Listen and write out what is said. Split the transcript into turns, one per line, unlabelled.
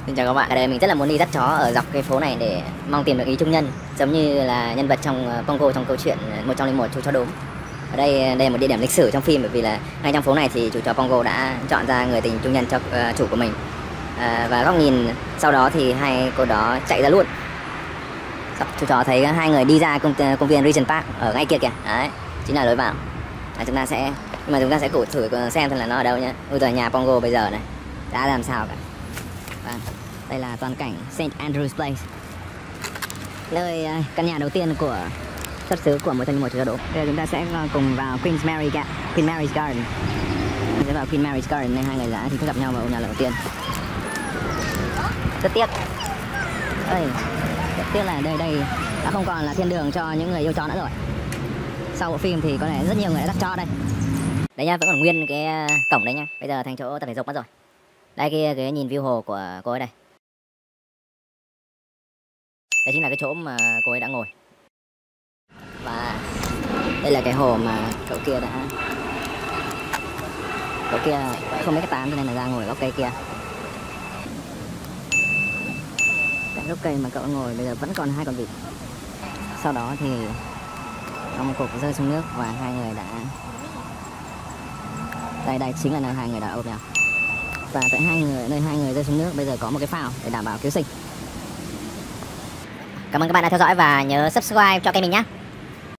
Xin chào các bạn. Ở đây mình rất là muốn đi dắt chó ở dọc cái phố này để mong tìm được ý trung nhân, giống như là nhân vật trong Pongo trong câu chuyện 101 chú chó đốm. Ở đây là một địa điểm lịch sử trong phim, bởi vì là ngay trong phố này thì chủ chó Pongo đã chọn ra người tình trung nhân cho chủ của mình. Và góc nhìn sau đó thì hai cô đó chạy ra luôn. Chú chó thấy hai người đi ra công viên Regent Park ở ngay kia kìa. Đấy, chính là lối vào. Chúng ta sẽ thử xem là nó ở đâu nhé. Bây giờ nhà Pongo bây giờ này đã làm sao cả. Vâng, đây là toàn cảnh St. Andrew's Place, nơi căn nhà đầu tiên của xuất xứ của 101 chú chó đốm. Bây giờ chúng ta sẽ cùng vào Queen Mary's Garden. Mình sẽ vào Queen Mary's Garden nên hai người đã thì gặp nhau vào nhà lần đầu tiên. Rất tiếc. Rất tiếc là đây đã không còn là thiên đường cho những người yêu chó nữa rồi. Sau bộ phim thì có lẽ rất nhiều người đã dắt chó đây. Đấy nha, vẫn còn nguyên cái cổng đấy nha. Bây giờ thành chỗ tập thể dục mất rồi. Đây kia cái nhìn view hồ của cô ấy đây. Đây chính là cái chỗ mà cô ấy đã ngồi. Và đây là cái hồ mà cậu kia không mấy cái tán cho nên là ra ngồi gốc cây kia. Cái gốc cây mà cậu ngồi bây giờ vẫn còn hai con vịt. Sau đó thì có một cục rơi xuống nước và hai người đã... Đây chính là nơi hai người đã ôm nhau. Và tại nơi hai người rơi xuống nước bây giờ có một cái phao để đảm bảo cứu sinh. Cảm ơn các bạn đã theo dõi và nhớ subscribe cho kênh mình nhé.